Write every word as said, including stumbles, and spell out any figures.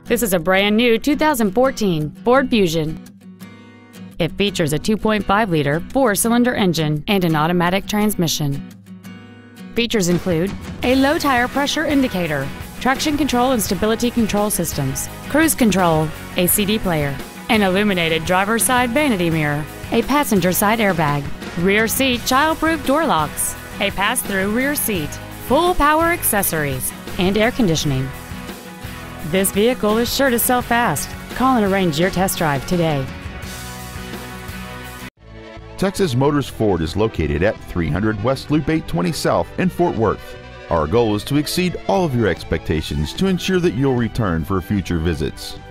This is a brand new two thousand fourteen Ford Fusion. It features a two point five liter four-cylinder engine and an automatic transmission. Features include a low tire pressure indicator, traction control and stability control systems, cruise control, a C D player, an illuminated driver's side vanity mirror, a passenger side airbag, rear seat child-proof door locks, a pass-through rear seat, full power accessories, and air conditioning. This vehicle is sure to sell fast. Call and arrange your test drive today. Texas Motors Ford is located at three hundred West Loop eight twenty South in Fort Worth. Our goal is to exceed all of your expectations to ensure that you'll return for future visits.